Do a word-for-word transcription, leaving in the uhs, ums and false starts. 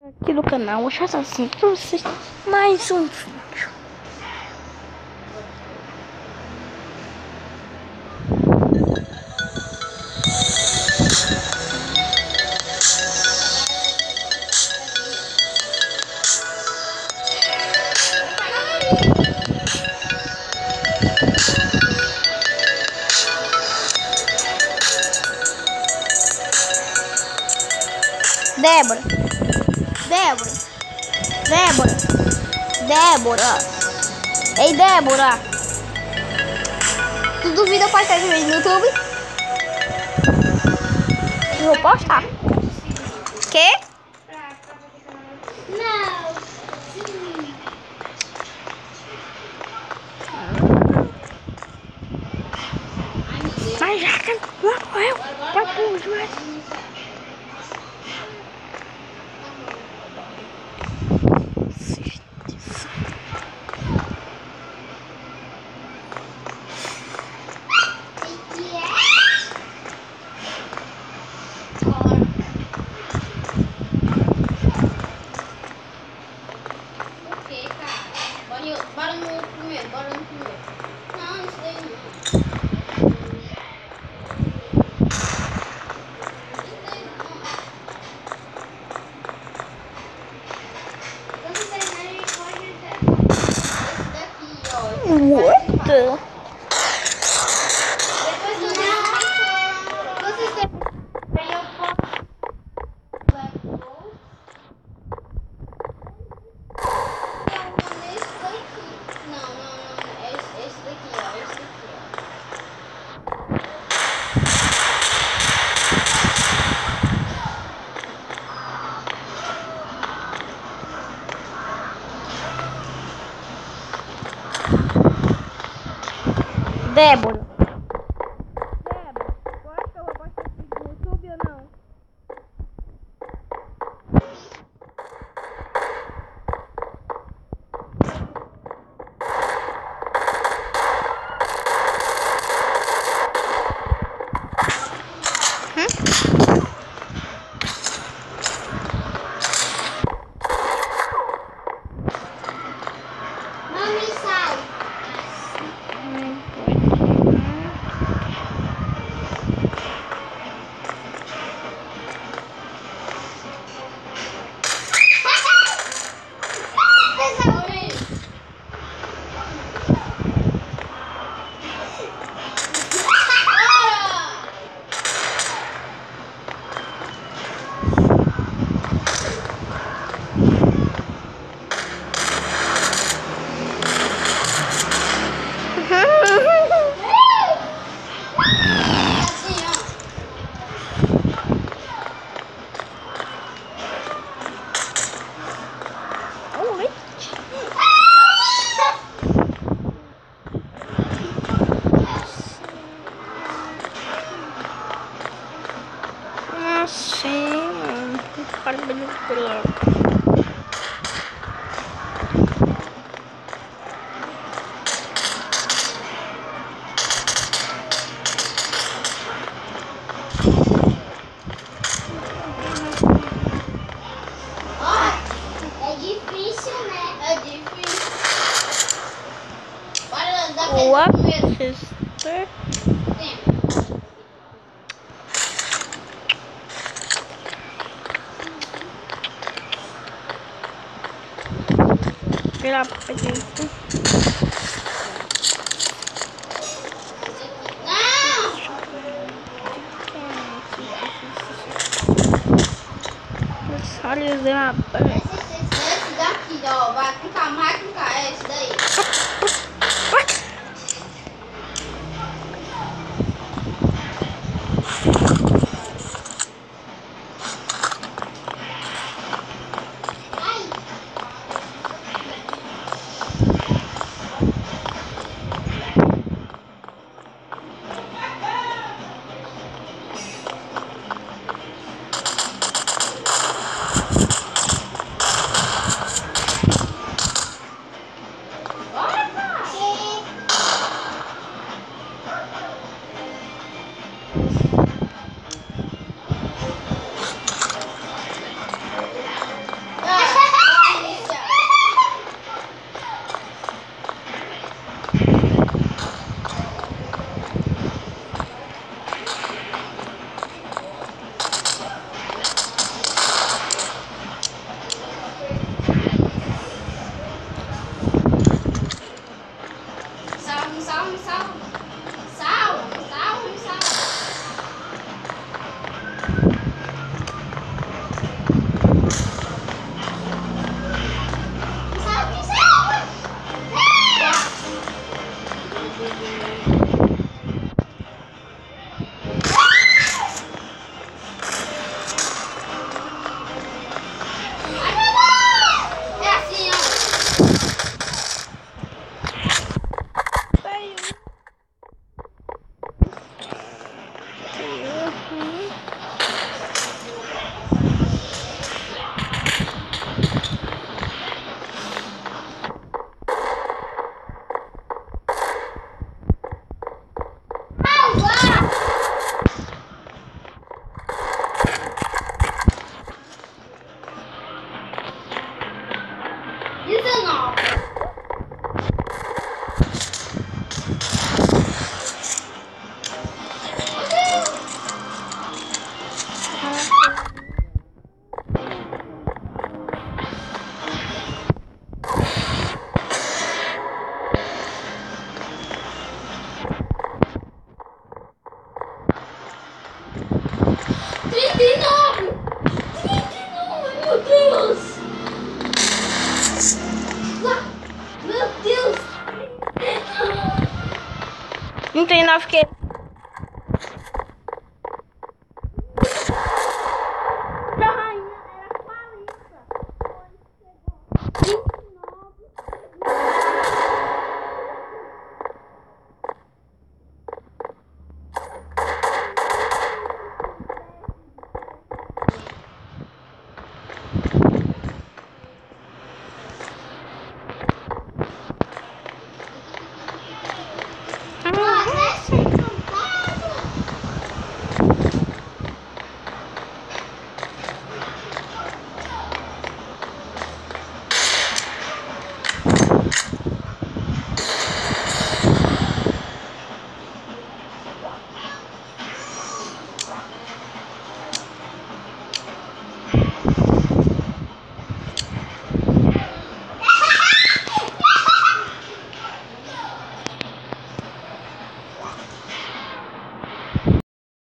Aqui no canal, eu já assim pra vocês mais um vídeo. Débora, Débora, Débora, Débora, ei Débora, tu duvida pra estar vídeo no YouTube? Eu vou postar. Que? Não. Mas já que lá correu, pra tudo, mas... Bora no primeiro, bora no primeiro. Não, isso daí não. Quando terminar, a gente pode até esse daqui, ó. What? Depois não. Vocês têm. Aí eu posso. Black Gold. Esse daqui. Não, não, não. Esse, esse daqui, ó. Esse daqui, ó. Débora. Débora, tu acha que eu vou postar esse vídeo no YouTube ou não? Não me sai. Sim, para manipular. É difícil, né? É difícil. Bora dar What primeiro. sister? Tempo. Virar pra dentro. Não! Visualizar. Esse, esse, esse daqui, ó. Vai clicar mais, clicar. É esse daí. Ai. Bora! dezenove. trinta e nove! trinta e nove, meu Deus! Ah, meu Deus! Não tem nove que